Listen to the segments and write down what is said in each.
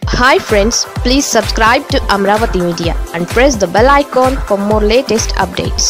Hi friends, please subscribe to Amaravathi Media and press the bell icon for more latest updates.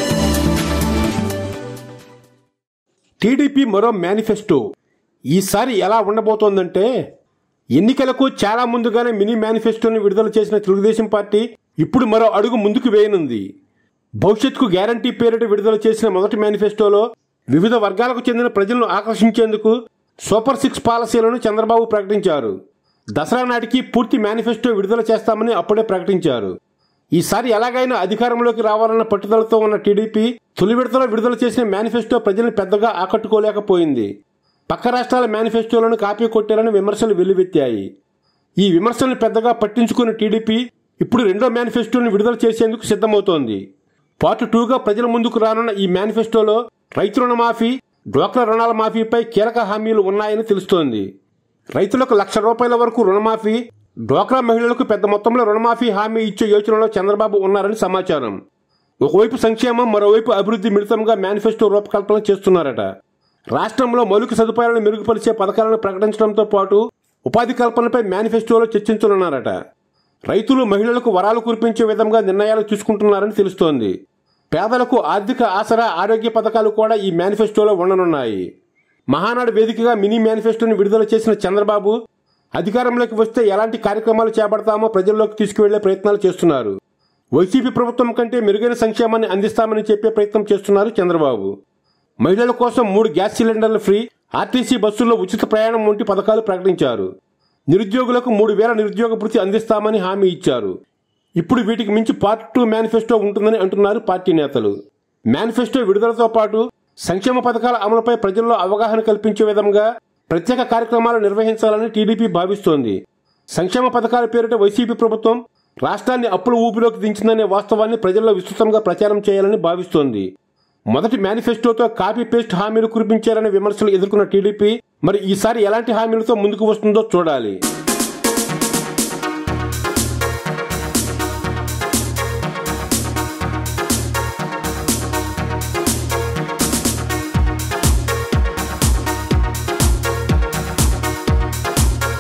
TDP మరో manifesto ఈసారి ఎలా ఉండబోతోందంటే ఎన్నికలకు చాలా ముందుగానే మినీ మేనిఫెస్టోని విడుదల చేసిన తెలుగుదేశం పార్టీ ఇప్పుడు మరో అడుగు ముందుకు వేయనుంది. భవిష్యత్తుకు గ్యారంటీ పేరిట విడుదల చేసిన మొదటి మేనిఫెస్టోలో వివిధ వర్గాలకు చెందిన ప్రజలను ఆకర్షించేందుకు సూపర్ 6 పాలసీలను చంద్రబాబు ప్రకటించారు. దసరా నాటికి పూర్తి మేనిఫెస్టో విడుదల చేస్తామని అప్పుడే ప్రకటించారు. ఈసారి ఎలాగైనా అధికారంలోకి రావాలన్న పట్టుదలతో ఉన్న టీడీపీ తొలి విడతలో విడుదల చేసిన మేనిఫెస్టో ప్రజల్ని పెద్దగా ఆకట్టుకోలేకపోయింది. పక్క రాష్ట్రాల మేనిఫెస్టోలను కాపీ కొట్టారని విమర్శలు వెల్లువెత్తాయి. ఈ విమర్శలను పెద్దగా పట్టించుకున్న టీడీపీ ఇప్పుడు రెండో మేనిఫెస్టోని విడుదల చేసేందుకు సిద్ధమవుతోంది. పార్ట్ 2గా ప్రజల ముందుకు రానున్న ఈ మేనిఫెస్టోలో రైతు రుణమాఫీ, డ్వాక్రా రుణాల మాఫీపై కీలక హామీలు ఉన్నాయని తెలుస్తోంది. రైతులకు ₹1,00,000 వరకు రుణమాఫీ, డ్వాక్రా మహిళలకు పెద్ద మొత్తంలో రుణమాఫీ హామీ ఇచ్చే యోచనలో చంద్రబాబు ఉన్నారని సమాచారం. ఒకవైపు సంక్షేమం, మరోవైపు అభివృద్ధి మిళితంగా మేనిఫెస్టో రూపకల్పన చేస్తున్నారట. రాష్ట్రంలో మౌలిక సదుపాయాలను మెరుగుపరిచే పథకాలను ప్రకటించడంతో పాటు ఉపాధి కల్పనపై మేనిఫెస్టోలో చర్చించనున్నారట. రైతులు, మహిళలకు వరాలు కురిపించే విధంగా నిర్ణయాలు తీసుకుంటున్నారని తెలుస్తోంది. పేదలకు ఆర్థిక ఆసరా, ఆరోగ్య పథకాలు కూడా ఈ మేనిఫెస్టోలో ఉండనున్నాయి. మహానాడు వేదికగా మినీ మేనిఫెస్టోని విడుదల చేసిన చంద్రబాబు అధికారంలోకి వస్తే ఎలాంటి కార్యక్రమాలు చేపడతామో ప్రజల్లోకి తీసుకువెళ్లే ప్రయత్నాలు చేస్తున్నారు. వైసీపీ ప్రభుత్వం కంటే మెరుగైన సంక్షేమాన్ని అందిస్తామని చెప్పే ప్రయత్నం చేస్తున్నారు చంద్రబాబు. మహిళల కోసం 3 గ్యాస్ సిలిండర్లు ఫ్రీ, ఆర్టీసీ బస్సుల్లో ఉచిత ప్రయాణం వంటి పథకాలు ప్రకటించారు. నిరుద్యోగులకు 3,000 నిరుద్యోగ భృతి అందిస్తామని హామీ ఇచ్చారు. ఇప్పుడు వీటికి మించి పార్ట్ 2 మేనిఫెస్టో ఉంటుందని అంటున్నారు పార్టీ నేతలు. మేనిఫెస్టో విడుదలతో పాటు సంక్షేమ పథకాల అమలుపై ప్రజల్లో అవగాహన కల్పించే విధంగా ప్రత్యేక కార్యక్రమాలు నిర్వహించాలని టీడీపీ భావిస్తోంది. సంక్షేమ పథకాల పేరిట వైసీపీ ప్రభుత్వం రాష్ట్రాన్ని అప్పుల ఊపిలోకి దించిందనే వాస్తవాన్ని ప్రజల్లో విస్తృతంగా ప్రచారం చేయాలని భావిస్తోంది. మొదటి మేనిఫెస్టోతో కాపీ పేస్ట్ హామీలు కురిపించారనే విమర్శలు ఎదుర్కొన్న టీడీపీ మరి ఈసారి ఎలాంటి హామీలతో ముందుకు వస్తుందో చూడాలి.